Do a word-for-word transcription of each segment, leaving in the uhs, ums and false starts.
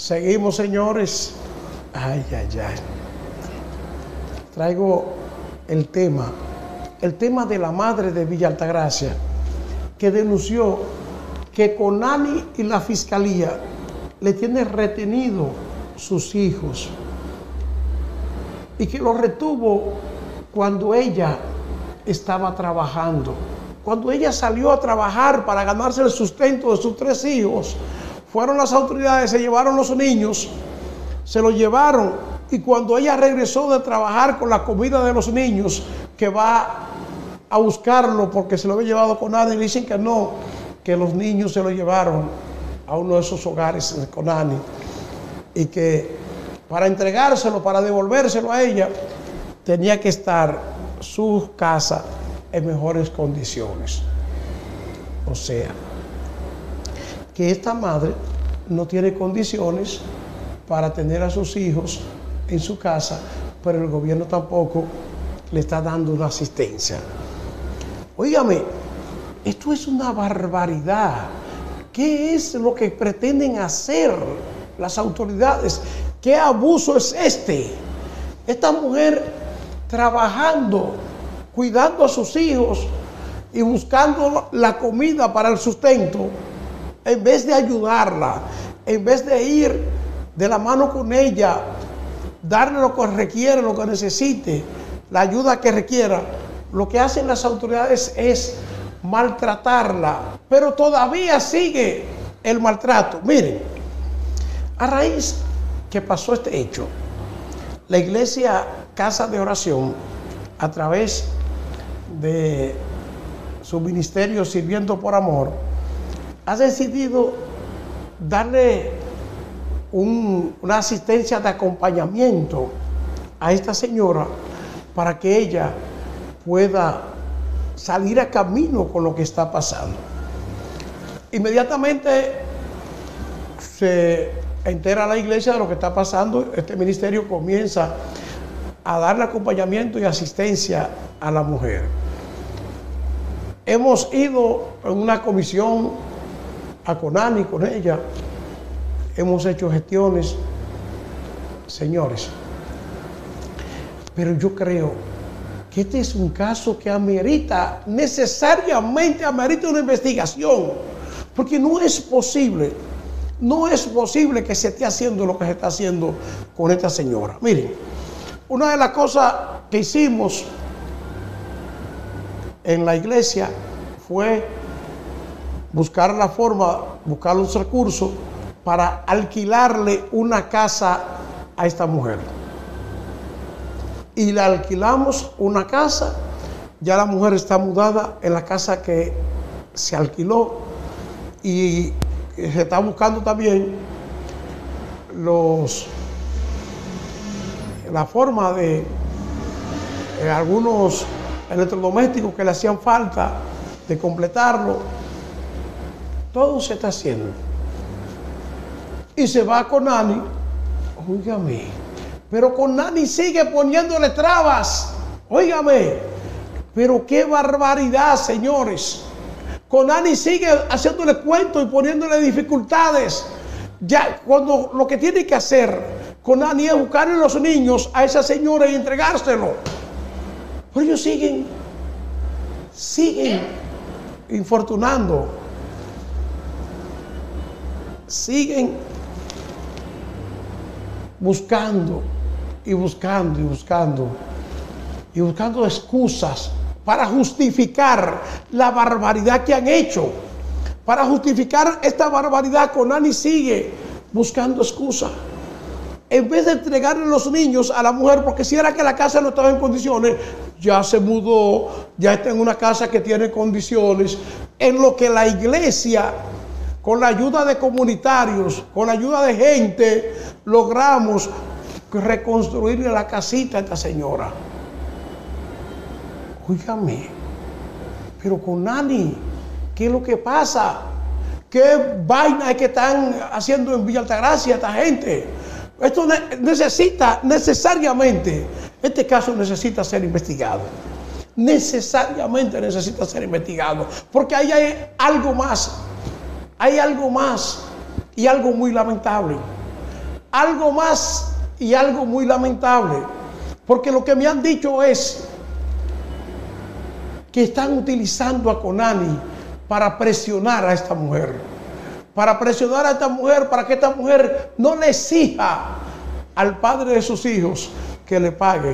Seguimos, señores. Ay, ay, ay. Traigo el tema, el tema de la madre de Villa Altagracia, que denunció que Conani y la fiscalía le tienen retenido sus hijos y que los retuvo cuando ella estaba trabajando. Cuando ella salió a trabajar para ganarse el sustento de sus tres hijos, fueron las autoridades, se llevaron los niños, se los llevaron, y cuando ella regresó de trabajar con la comida de los niños, que va a buscarlo porque se lo había llevado con Conani, le dicen que no, que los niños se lo llevaron a uno de esos hogares de Conani y que para entregárselo, para devolvérselo a ella, tenía que estar su casa en mejores condiciones. O sea, que esta madre no tiene condiciones para tener a sus hijos en su casa, pero el gobierno tampoco le está dando una asistencia. Óigame, esto es una barbaridad. ¿Qué es lo que pretenden hacer las autoridades? ¿Qué abuso es este? Esta mujer trabajando, cuidando a sus hijos y buscando la comida para el sustento, en vez de ayudarla, en vez de ir de la mano con ella, darle lo que requiere, lo que necesite, la ayuda que requiera, lo que hacen las autoridades es maltratarla, pero todavía sigue el maltrato. Miren, a raíz que pasó este hecho, la iglesia Casa de Oración, a través de su ministerio Sirviendo por Amor, ha decidido darle un, una asistencia de acompañamiento a esta señora para que ella pueda salir a camino con lo que está pasando. Inmediatamente se entera la iglesia de lo que está pasando. Este ministerio comienza a darle acompañamiento y asistencia a la mujer. Hemos ido en una comisión a Conani con ella, hemos hecho gestiones, señores, pero yo creo que este es un caso que amerita, necesariamente amerita una investigación, porque no es posible, no es posible que se esté haciendo lo que se está haciendo con esta señora. Miren, una de las cosas que hicimos en la iglesia fue buscar la forma, buscar los recursos para alquilarle una casa a esta mujer. Y le alquilamos una casa, ya la mujer está mudada en la casa que se alquiló, y se está buscando también los, la forma de eh, algunos electrodomésticos que le hacían falta, de completarlo. Todo se está haciendo. Y se va con Conani. Óigame, pero Conani sigue poniéndole trabas. Óigame, pero qué barbaridad, señores. Conani sigue haciéndole cuentos y poniéndole dificultades. Ya cuando lo que tiene que hacer Conani es buscarle los niños a esa señora y entregárselo. Pero ellos siguen, siguen infortunando, siguen buscando y buscando y buscando y buscando excusas para justificar la barbaridad que han hecho. Para justificar esta barbaridad, Conani sigue buscando excusas. En vez de entregarle los niños a la mujer, porque si era que la casa no estaba en condiciones, ya se mudó, ya está en una casa que tiene condiciones, en lo que la iglesia, con la ayuda de comunitarios, con la ayuda de gente, logramos reconstruirle la casita a esta señora. Óigame, pero Conani, ¿qué es lo que pasa? ¿Qué vaina es que están haciendo en Villa Altagracia esta gente? Esto necesita, necesariamente, este caso necesita ser investigado. Necesariamente necesita ser investigado. Porque ahí hay algo más. Hay algo más. Y algo muy lamentable. algo más y algo muy lamentable, porque lo que me han dicho es que están utilizando a Conani para presionar a esta mujer, para presionar a esta mujer, para que esta mujer no le exija al padre de sus hijos que le pague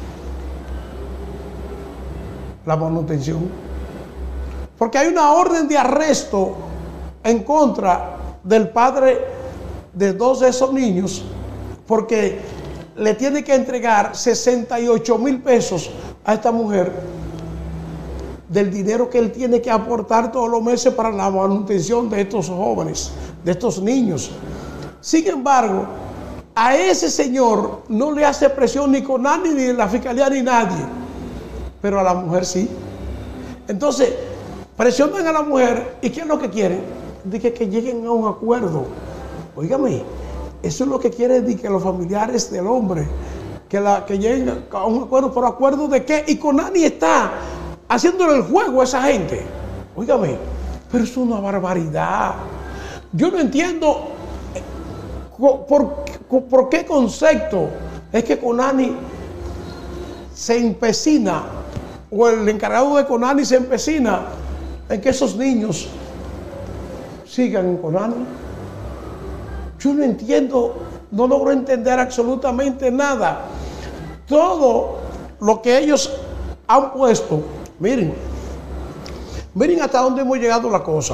la manutención. Porque hay una orden de arresto en contra del padre de dos de esos niños, porque le tiene que entregar sesenta y ocho mil pesos a esta mujer del dinero que él tiene que aportar todos los meses para la manutención de estos jóvenes, de estos niños. Sin embargo, a ese señor no le hace presión ni Conani, ni la fiscalía, ni nadie, pero a la mujer sí. Entonces, presionan a la mujer, ¿y qué es lo que quieren? De que, que lleguen a un acuerdo. Óigame, eso es lo que quieren de que los familiares del hombre, que, la, que lleguen a un acuerdo. ¿Por acuerdo de qué? Y Conani está haciéndole el juego a esa gente. Óigame, pero es una barbaridad. Yo no entiendo por, por, por qué concepto es que Conani se empecina, o el encargado de Conani se empecina en que esos niños sigan en Conani. Yo no entiendo, no logro entender absolutamente nada. Todo lo que ellos han puesto, miren, miren hasta dónde hemos llegado la cosa.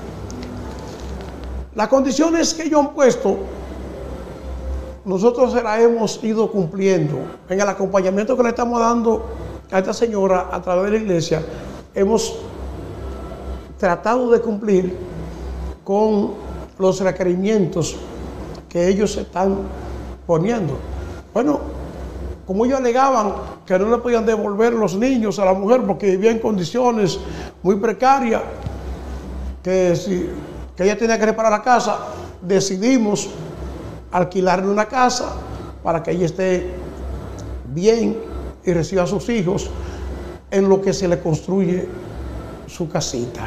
Las condiciones que ellos han puesto, nosotros se las hemos ido cumpliendo. En el acompañamiento que le estamos dando a esta señora a través de la iglesia, hemos tratado de cumplir con los requerimientos que ellos están poniendo. Bueno, como ellos alegaban que no le podían devolver los niños a la mujer porque vivía en condiciones muy precarias, que, si, que ella tenía que reparar la casa, decidimos alquilarle una casa para que ella esté bien y reciba a sus hijos en lo que se le construye su casita.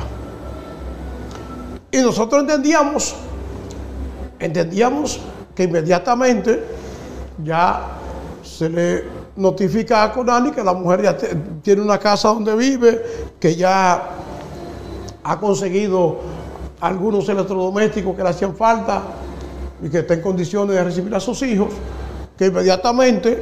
Y nosotros entendíamos, entendíamos que inmediatamente ya se le notifica a Conani que la mujer ya te, tiene una casa donde vive, que ya ha conseguido algunos electrodomésticos que le hacían falta y que está en condiciones de recibir a sus hijos, que inmediatamente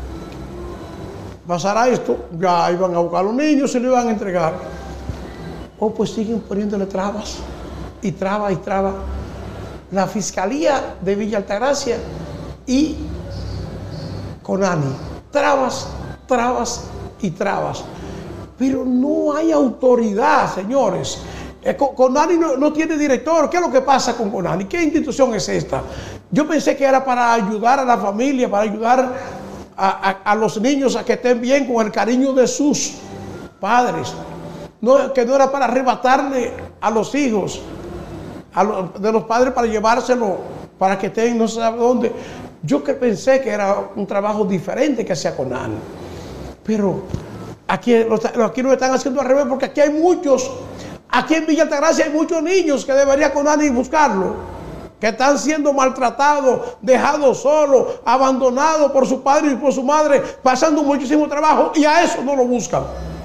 pasará esto, ya iban a buscar a los niños y le iban a entregar. O pues siguen poniéndole trabas y trabas y trabas. La Fiscalía de Villa Altagracia y Conani, trabas, trabas y trabas. Pero no hay autoridad, señores. Eh, Conani no, no tiene director. ¿Qué es lo que pasa con Conani? ¿Qué institución es esta? Yo pensé que era para ayudar a la familia, para ayudar a, a, a los niños a que estén bien con el cariño de sus padres. No, que no era para arrebatarle a los hijos a lo, de los padres para llevárselo, para que estén no se sabe dónde. Yo que pensé que era un trabajo diferente que hacía Conani. Pero aquí, aquí lo están haciendo al revés, porque aquí hay muchos, aquí en Villa Altagracia hay muchos niños que debería Conani buscarlo, que están siendo maltratados, dejados solos, abandonados por su padre y por su madre, pasando muchísimo trabajo, y a eso no lo buscan.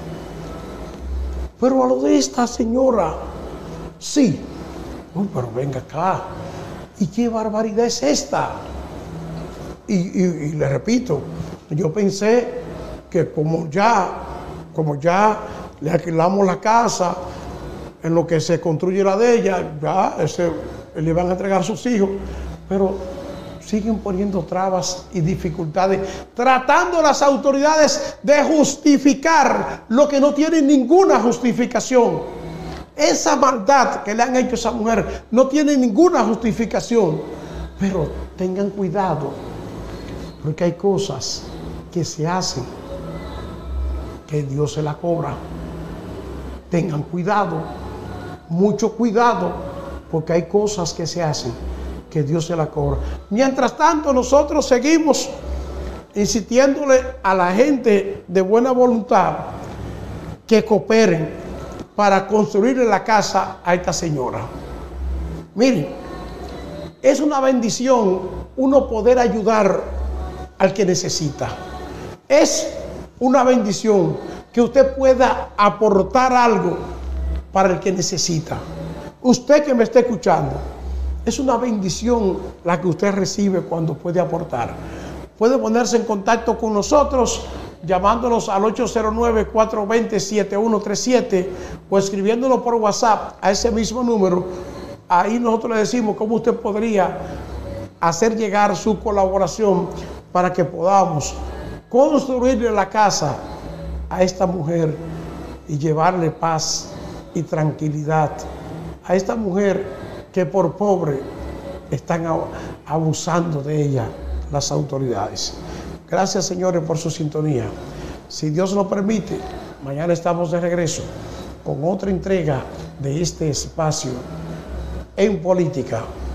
Pero a lo de esta señora, sí. Oh, pero venga acá. ¿Y qué barbaridad es esta? Y, y, y le repito, yo pensé que como ya, como ya le alquilamos la casa, en lo que se construye la de ella, ya ese, le van a entregar a sus hijos, pero siguen poniendo trabas y dificultades, tratando las autoridades de justificar lo que no tiene ninguna justificación. Esa maldad que le han hecho a esa mujer no tiene ninguna justificación. Pero tengan cuidado, porque hay cosas que se hacen que Dios se la cobra. Tengan cuidado, mucho cuidado, porque hay cosas que se hacen que Dios se la cobra. Mientras tanto, nosotros seguimos insistiéndole a la gente de buena voluntad que cooperen para construirle la casa a esta señora. Miren, es una bendición uno poder ayudar al que necesita. Es una bendición que usted pueda aportar algo para el que necesita. Usted que me está escuchando, es una bendición la que usted recibe cuando puede aportar. Puede ponerse en contacto con nosotros llamándonos al ocho cero nueve, cuatro dos cero, siete uno tres siete o escribiéndolo por WhatsApp a ese mismo número. Ahí nosotros le decimos cómo usted podría hacer llegar su colaboración para que podamos construirle la casa a esta mujer y llevarle paz y tranquilidad a esta mujer que por pobre están abusando de ella las autoridades. Gracias, señores, por su sintonía. Si Dios lo permite, mañana estamos de regreso con otra entrega de este espacio en política.